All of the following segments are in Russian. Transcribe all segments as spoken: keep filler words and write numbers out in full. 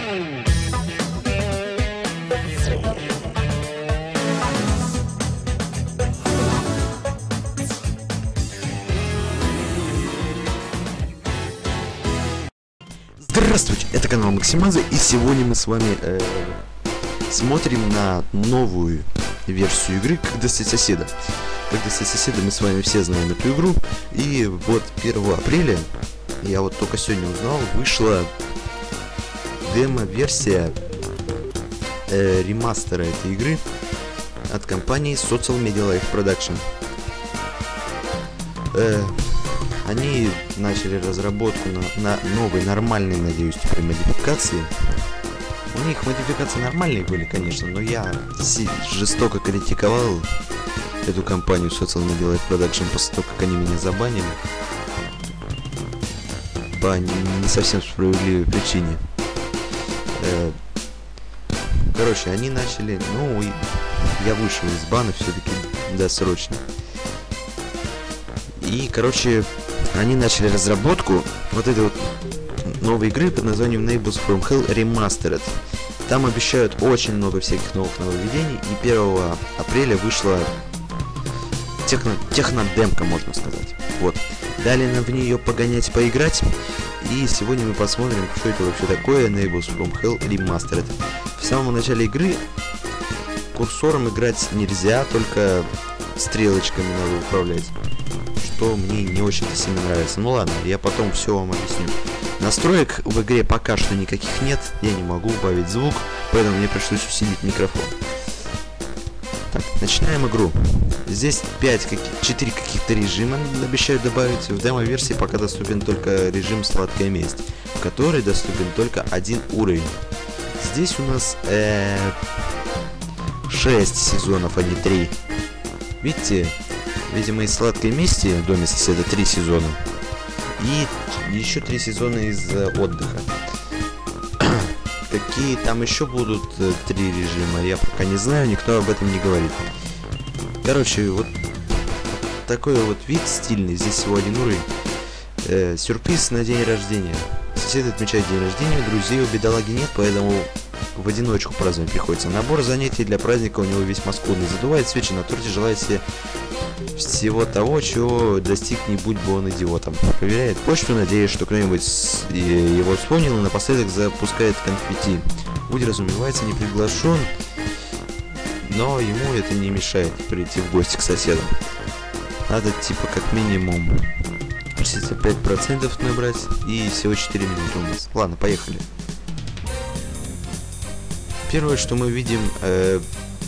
Здравствуйте, это канал Максимаза, и сегодня мы с вами э, смотрим на новую версию игры «Как достать соседа». «Как достать соседа» мы с вами все знаем эту игру, и вот первого апреля, я вот только сегодня узнал, вышла демо-версия э, ремастера этой игры от компании Social Media Life Production. Э, Они начали разработку на, на новой, нормальной, надеюсь, теперь модификации. У них модификации нормальные были, конечно, но я жестоко критиковал эту компанию Social Media Life Production после того, как они меня забанили. По не совсем справедливой причине. Короче, они начали, ну, я вышел из бана все-таки досрочно. И, короче, они начали разработку вот этой вот новой игры под названием Neighbors from Hell Remastered. Там обещают очень много всяких новых нововведений, и первого апреля вышла техно, технодемка, можно сказать. Вот. Далее нам в нее погонять, поиграть, и сегодня мы посмотрим, что это вообще такое Neighbors from Hell Remastered. В самом начале игры курсором играть нельзя, только стрелочками надо управлять, что мне не очень-то сильно нравится. Ну ладно, я потом все вам объясню. Настроек в игре пока что никаких нет, я не могу убавить звук, поэтому мне пришлось усилить микрофон. Так, начинаем игру. Здесь пять, четыре каких-то режима обещают добавить. В демо-версии пока доступен только режим «Сладкая месть», в который доступен только один уровень. Здесь у нас э, шесть сезонов, а не три. Видите? Видимо, из «Сладкой мести» в доме соседа три сезона. И еще три сезона из э, отдыха. Какие там еще будут э, три режима, я пока не знаю, никто об этом не говорит. Короче, вот такой вот вид стильный. Здесь всего один уровень. Э, сюрприз на день рождения. Сосед отмечает день рождения, друзей у бедолаги нет, поэтому в одиночку праздновать приходится. Набор занятий для праздника у него весьма скудный. Задувает свечи на торте, желает себе всего того, чего достиг, не будь бы он идиотом. Проверяет почту, надеясь, что кто-нибудь его вспомнил, и напоследок запускает конфетти. Вуди, разумеется, не приглашен, но ему это не мешает прийти в гости к соседам. Надо типа как минимум шестьдесят пять процентов набрать, и всего четыре минуты у нас. Ладно, поехали. Первое, что мы видим, э,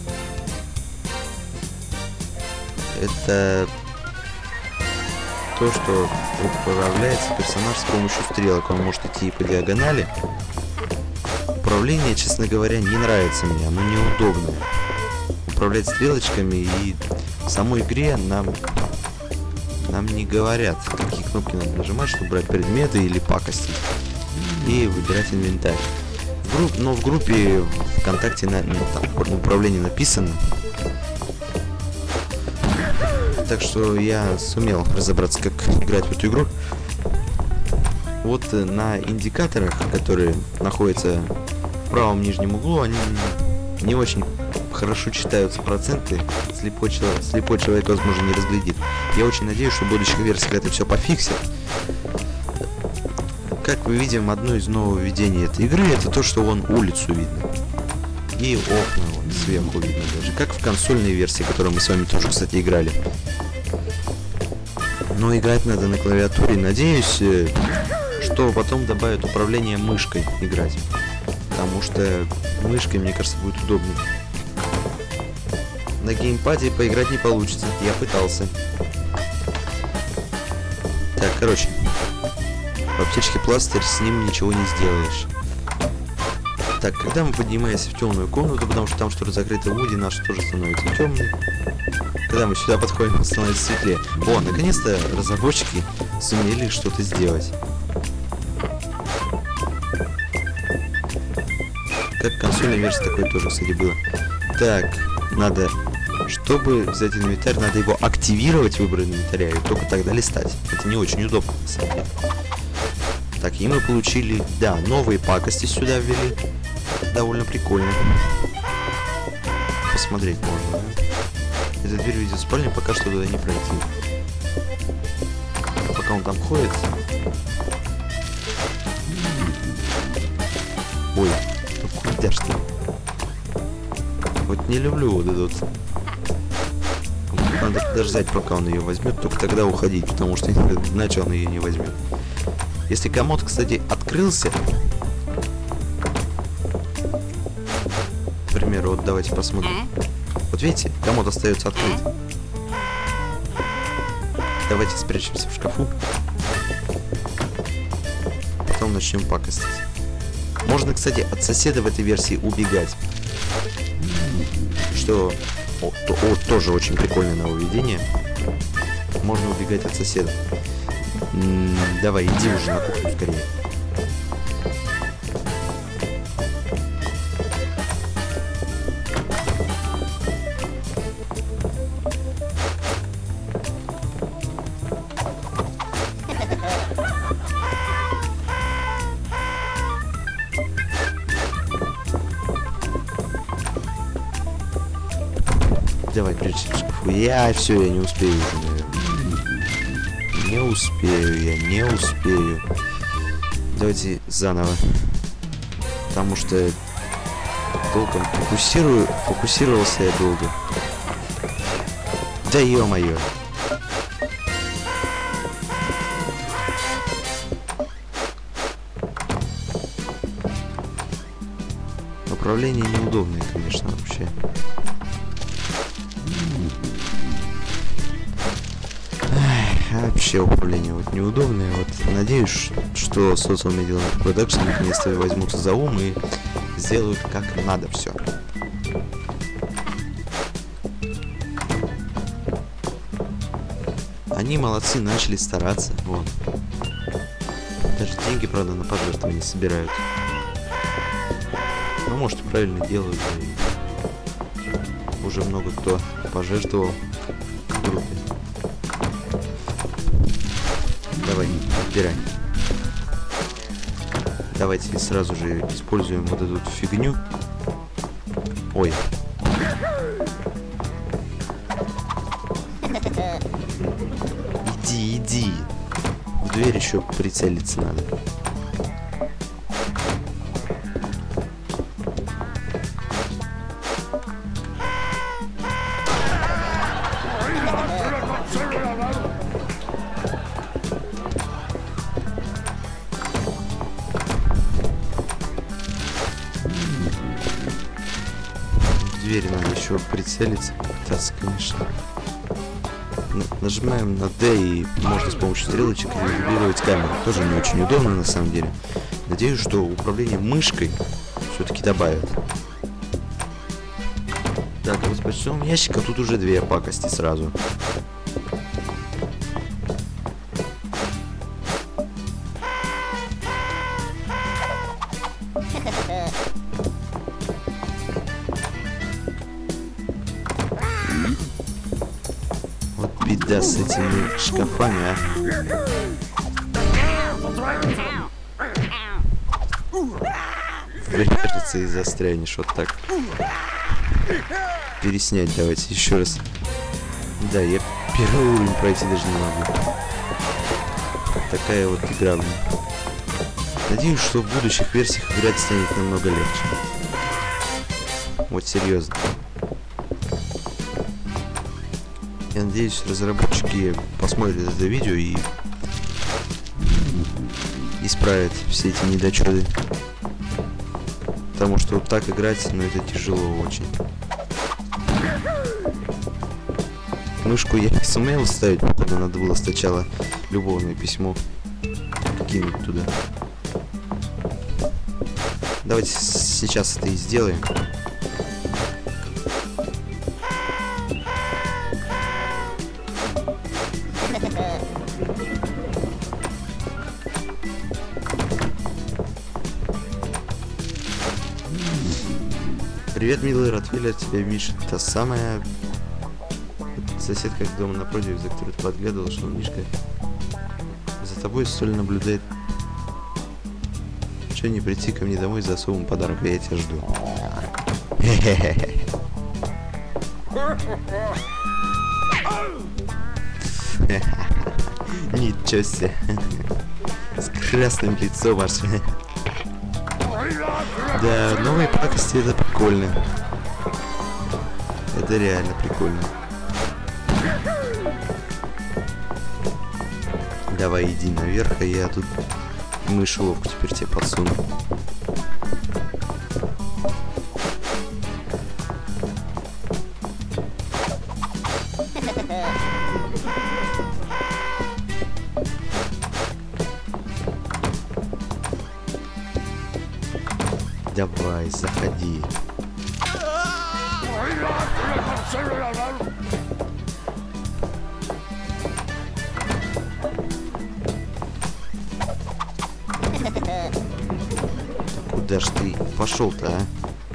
это то, что управляется персонаж с помощью стрелок. Он может идти по диагонали. Управление, честно говоря, не нравится мне. Оно неудобное. Управлять стрелочками, и в самой игре нам, нам не говорят, какие кнопки надо нажимать, чтобы брать предметы или пакости. И выбирать инвентарь. В групп, но в группе ВКонтакте на, ну, там, управление написано. Так что я сумел разобраться, как играть в эту игру. Вот на индикаторах, которые находятся в правом нижнем углу, они не очень хорошо читаются проценты. Слепой человек, слепой человек, возможно, не разглядит. Я очень надеюсь, что в будущих версиях это все пофиксит. Как мы видим, одно из нововведений этой игры — это то, что вон улицу видно. И окна вон сверху видно даже. Как в консольной версии, которую мы с вами тоже, кстати, играли. Но играть надо на клавиатуре. Надеюсь, что потом добавят управление мышкой играть. Потому что мышкой, мне кажется, будет удобнее. На геймпаде поиграть не получится. Я пытался. Так, короче. В аптечке пластырь, с ним ничего не сделаешь. Так, когда мы поднимаемся в темную комнату, потому что там что-то закрыто, Вуди наш тоже становится темный. Когда мы сюда подходим, он становится светлее. О, наконец-то разработчики сумели что-то сделать. Как в консольной версии такое тоже, кстати, было. Так, надо, чтобы взять инвентарь, надо его активировать, выбор инвентаря, и только тогда листать. Это не очень удобно, на самом деле. Так, и мы получили, да, новые пакости сюда ввели. Довольно прикольно. Посмотреть можно, да? Эта дверь ведет в спальню, пока что туда не пройти. Пока он там ходит. Ой, ну куда ж ты? Вот не люблю вот этот. Надо подождать, пока он ее возьмет, только тогда уходить, потому что иначе он ее не возьмет. Если комод, кстати, открылся, к примеру, вот давайте посмотрим. Вот видите, комод остается открыт. Давайте спрячемся в шкафу. Потом начнем пакостить. Можно, кстати, от соседа в этой версии убегать. Что о, то, о, тоже очень прикольное нововведение. Можно убегать от соседа. М-м, давай, иди уже на кухню скорее. Давай, прячься в шкафу. Я все, я не успею уже, наверное. Не успею, я не успею. Давайте заново. Потому что толком фокусирую, фокусировался я долго. Да ё-моё. Управление неудобное, конечно, вообще. Вообще управление вот неудобное. Вот надеюсь, что Social Media Production наконец-то возьмутся за ум и сделают как надо все. Они молодцы, начали стараться. Вон. Даже деньги, правда, на пожертвования собирают. Ну, может, и правильно делают. И уже много кто пожертвовал в группе. Давай, отбирай. Давайте сразу же используем вот эту фигню. Ой. Иди, иди. В дверь еще прицелиться надо. В двери надо еще прицелиться, попытаться, конечно. Нажимаем на D и можно с помощью стрелочек регулировать камеру. Тоже не очень удобно на самом деле. Надеюсь, что управление мышкой все-таки добавят. Так, а вот с почтовым ящиком тут уже две пакости сразу. Беда с этими шкафами, а. Врежется и застрянешь вот так. Переснять давайте еще раз. Да, я первый уровень пройти даже не могу. Такая вот игра. Надеюсь, что в будущих версиях играть станет намного легче. Вот серьезно. Я надеюсь, разработчики посмотрят это видео и исправят все эти недочеты. Потому что вот так играть, ну это тяжело очень. Мышку я не сумел вставить, походу надо было сначала любовное письмо кинуть туда. Давайте сейчас это и сделаем. Привет, милый Ротвейлер, тебя Миша. Та самая соседка из дома напротив, за которой ты подглядывал, что Мишка за тобой столь наблюдает. Че не прийти ко мне домой за особым подарком? Я тебя жду. Ничего себе. С красным лицом аж. Да, новые пакости это прикольно. Это реально прикольно. Давай иди наверх, а я тут мышеловку теперь тебе подсуну. Давай, заходи. Куда ж ты пошел-то, а?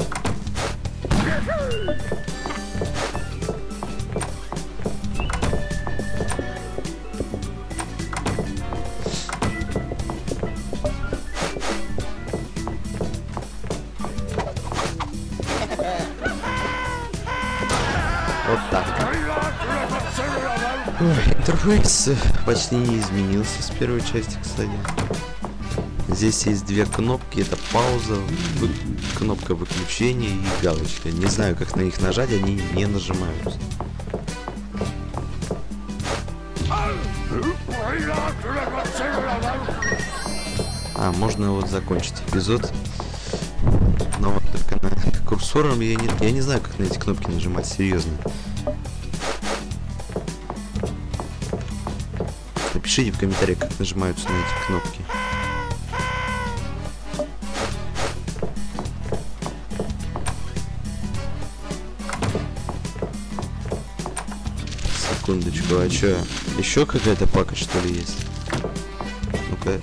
Вот так. Ой, интерфейс почти не изменился с первой части, кстати. Здесь есть две кнопки, это пауза, вы... кнопка выключения и галочка. Не знаю, как на них нажать, они не нажимаются. А, можно вот закончить эпизод. Но вот только на курсором я не, я не знаю, как на эти кнопки нажимать, серьезно. Напишите в комментариях, как нажимаются на эти кнопки. Секундочку, а чё? Еще какая-то пакость, что ли, есть? Ну-ка.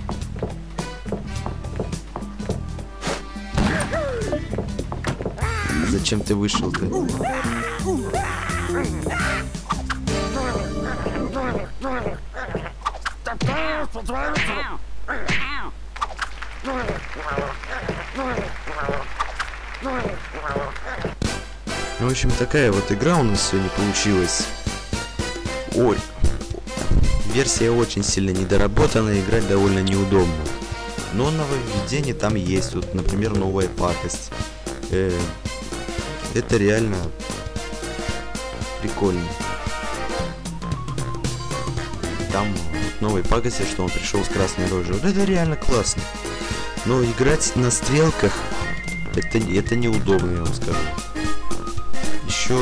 Зачем ты вышел-то? В общем, такая вот игра у нас сегодня получилась. Ой, версия очень сильно недоработанная, играть довольно неудобно. Но нововведения там есть. Вот, например, новая пакость. Э, это реально прикольно. Там вот, новой пакости, что он пришел с красной рожей. Вот это реально классно. Но играть на стрелках это, это неудобно, я вам скажу. Еще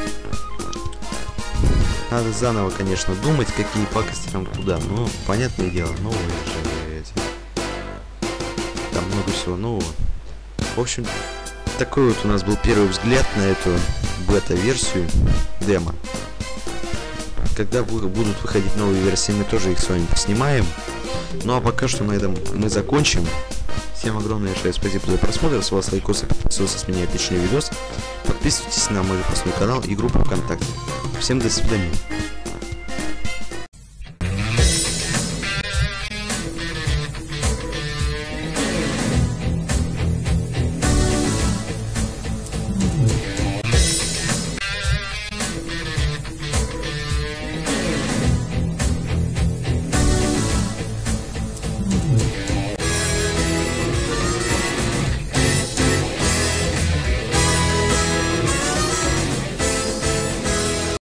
надо заново, конечно, думать, какие пакости там куда. Ну, понятное дело, новые же эти. Там много всего нового. В общем, такой вот у нас был первый взгляд на эту бета-версию демо. Когда будут выходить новые версии, мы тоже их с вами поснимаем. Ну а пока что на этом мы закончим. Всем огромное спасибо за просмотр. С вас лайкосы, подписывайтесь, с меня отличный видос. Подписывайтесь на мой запасной канал и группу ВКонтакте. Всем до свидания.